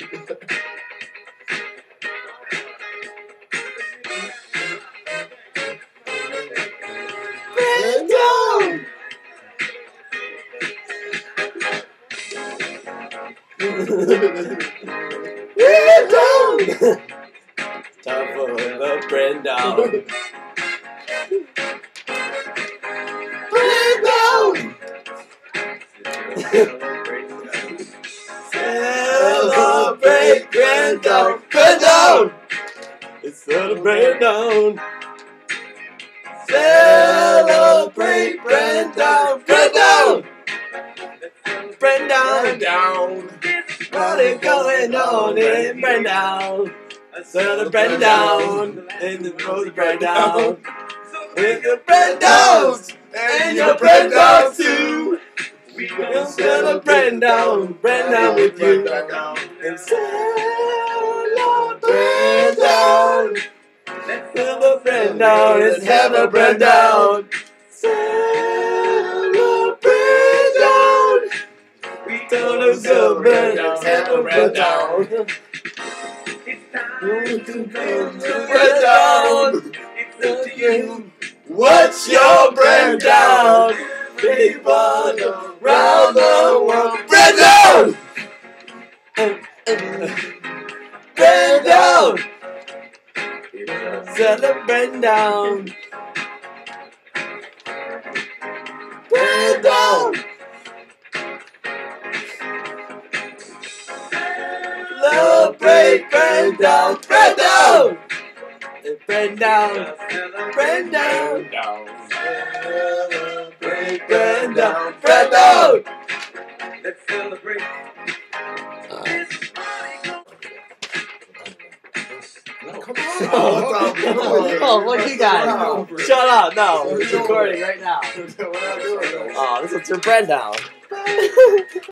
Celebrendawn! Time for Celebrendawn. Celebrendawn! Celebrate Celebrendawn! Celebrendawn! It's Celebrendawn! Celebrate Celebrendawn! Celebrendawn! Celebrendawn! Party going on in Celebrendawn! Celebrendawn! In the road Celebrendawn! With the Celebrendaws! And your Celebrendaws too! We'll Celebrendawn! Celebrendawn with you! And Celebrendawn! Celebrendawn! It's Celebrendawn! Celebrendawn! We don't Celebrendawn! Celebrendawn! Celebrendawn! What's your Celebrendawn? People around the world. Celebrendawn! Celebrendawn! Celebrendawn! Celebrendawn! Celebrate Celebrendawn! Celebrendawn! Celebrendawn! Celebrendawn! Celebrate Celebrendawn! Celebrendawn! Let's celebrate. Come on! Oh, what you got? Shut up! No, it's recording right now. Oh, this is Celebrendawn.